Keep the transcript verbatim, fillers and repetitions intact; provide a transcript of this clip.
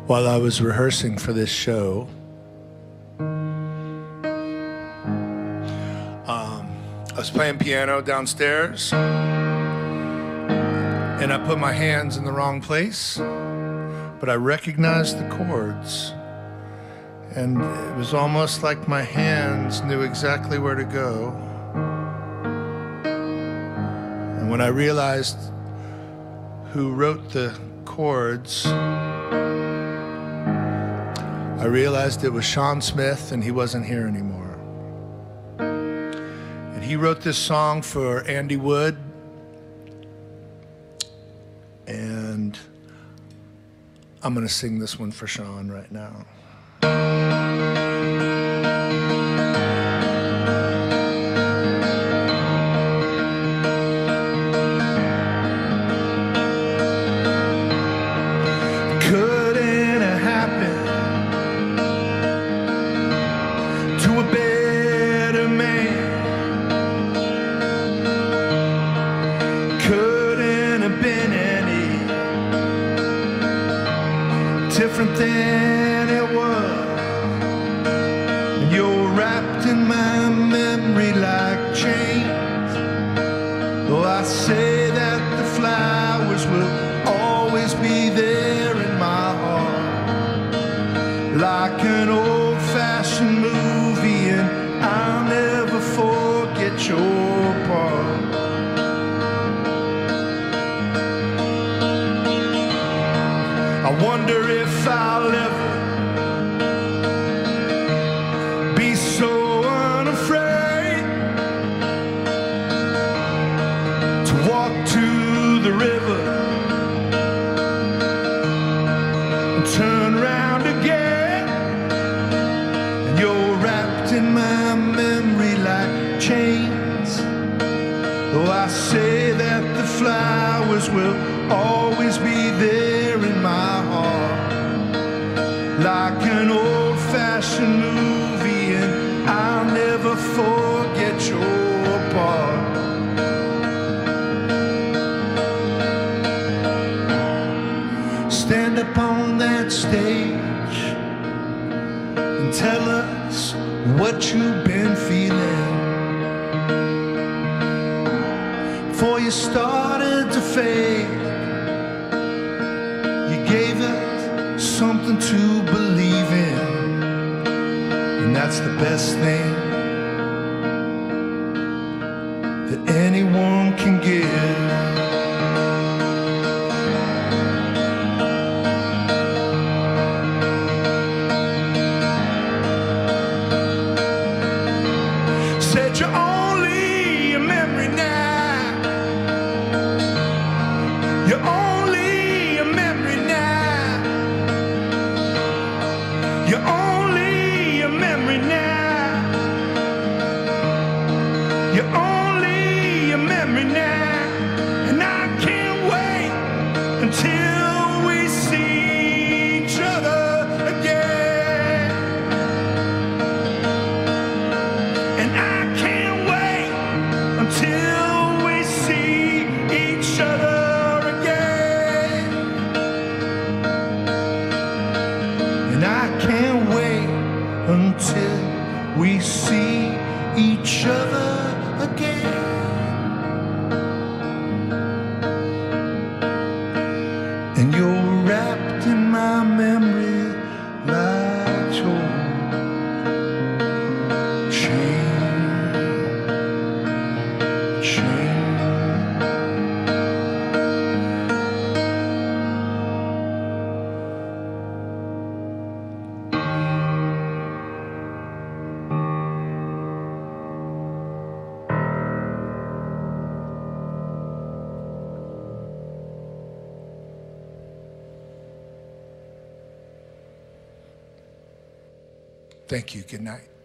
while I was rehearsing for this show, um, I was playing piano downstairs, and I put my hands in the wrong place, but I recognized the chords, and it was almost like my hands knew exactly where to go. And when I realized who wrote the chords, I realized it was Sean Smith, and he wasn't here anymore. And he wrote this song for Andy Wood, and I'm gonna sing this one for Sean right now. Couldn't have happened to a better man. Couldn't have been any different than it was. And you're wrapped in my memory like chains. Though I say that the flowers will always be there in my heart, like an old-fashioned movie, and I'll never forget your part. I wonder if I'll ever be so unafraid to walk to the river and turn round again. And you're wrapped in my memory like chains. Though I say that the flowers will always be there in my heart, like an old-fashioned movie, and I'll never forget your part. Stand up on that stage and tell us what you've been feeling before you started to fade. You gave us something to believe in, and that's the best thing that anyone can give. Said you're only a memory now. You're only a memory now. You're only a memory now. You're only a memory now. And I can't wait until we see each other again. And I can't wait until we see each other again. And I can't wait until we see each other again. And you're wrapped in my memory like your chain, chain. Thank you. Good night.